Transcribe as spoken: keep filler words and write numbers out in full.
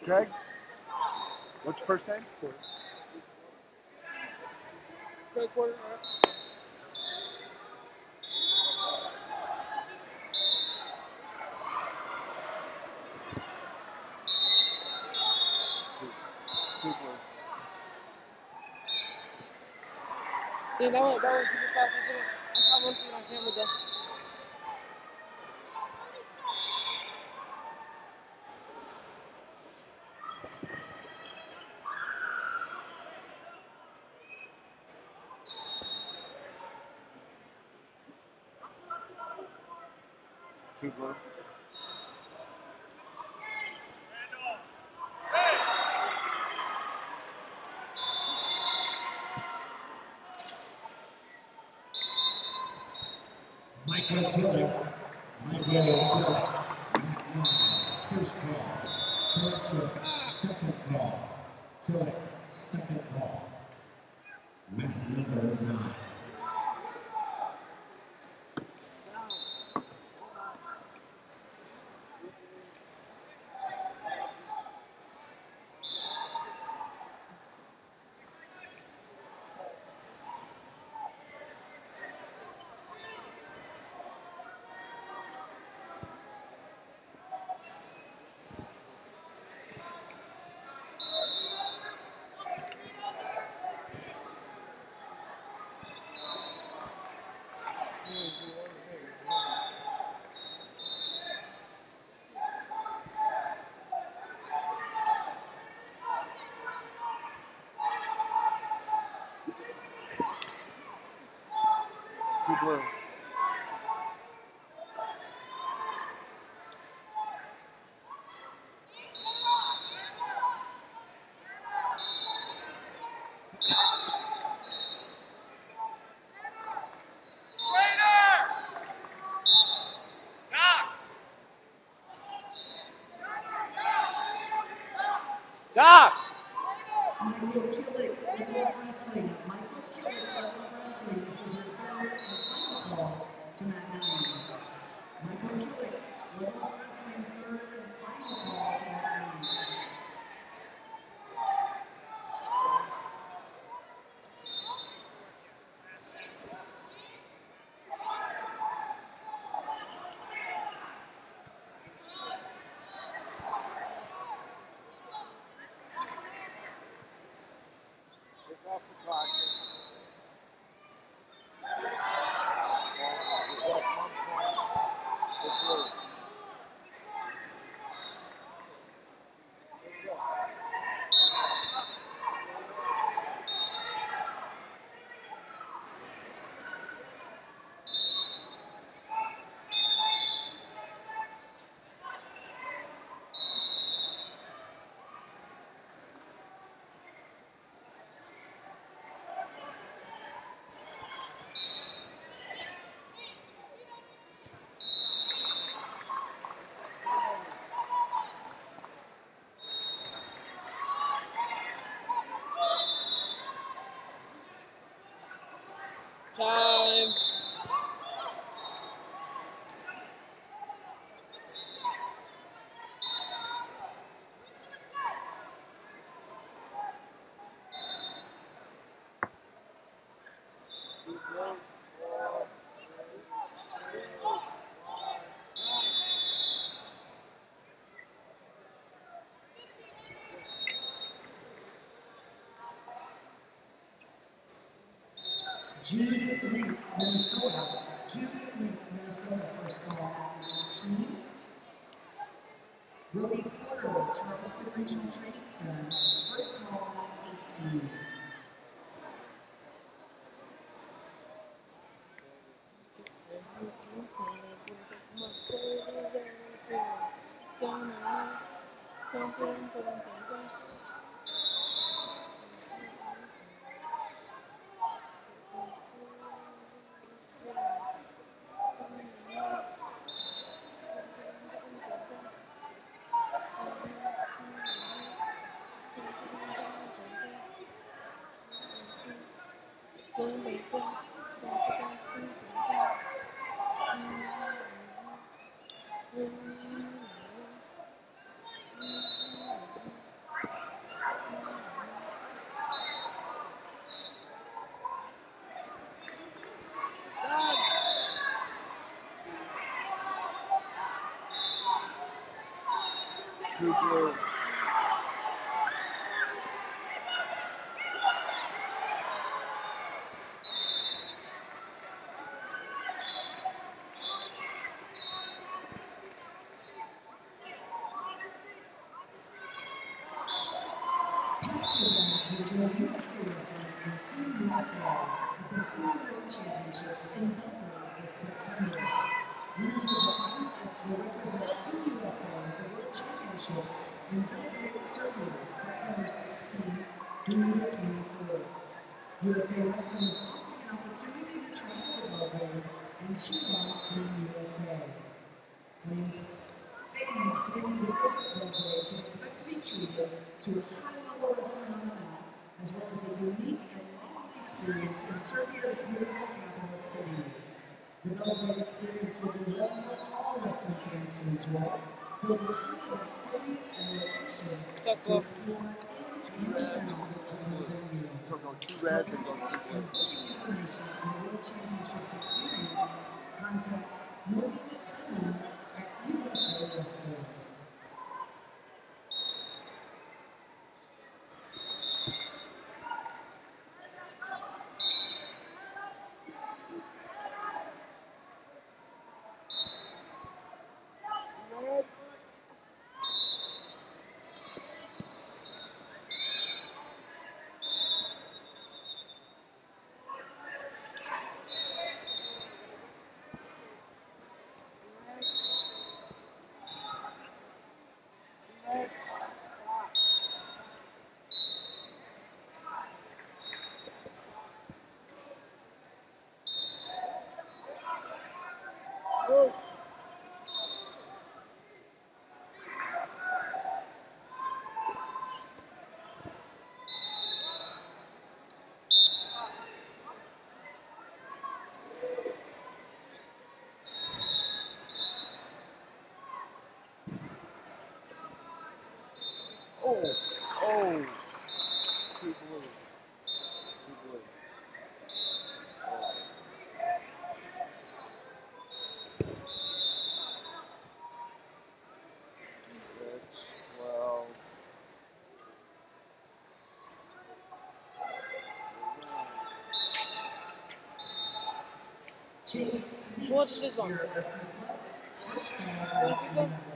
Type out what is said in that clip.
Craig? What's your first name? Craig Porter. Two. Two blue. Yeah, that went, that went super fast. I couldn't, I can't see it on camera though. Two blue. Michael Killick. Michael Killick. First call. Killick took second call. Killick, second call. Mat number nine. Two blue. Stop! Michael Killick, Level Up Wrestling. Michael Killick, Level Up Wrestling. This is your third and final call to Mat nine. Michael Killick, Level Up Wrestling, third and final call to Mat nine. Off the clock. Time. Jude Link, Minnesota. Jude Link, Minnesota, first call at nineteen. Roby Porter, Charleston Regional Training Center, first call at eighteen. Two blue. Pack your bags and join U S A Wrestling and Team U S A at the Senior World Championships in Belgrade this September. Winners of the Olympics will represent Team U S A at the World Championships in Belgrade, Serbia, September sixteenth through the twenty-fourth. U S A Wrestling is offering an opportunity to travel to Belgrade and cheer on Team U S A. Fans, fans planning to visit Belgrade can expect to be treated to a high-level wrestling on the mat, as well as a unique and lonely experience in Serbia's beautiful capital city. The Belgrade experience will be one for all wrestling fans to enjoy, filled with plenty of activities and locations to explore in and around the wrestling venue. So go two red and go two blue. For booking information on the World Championships experience, contact Morgan Cunningham at U S A Wrestling. Oh. Oh, oh. Two blue. Two blue. Six, twelve. Chase What is this one? Wrestling Club. First call. What is this one?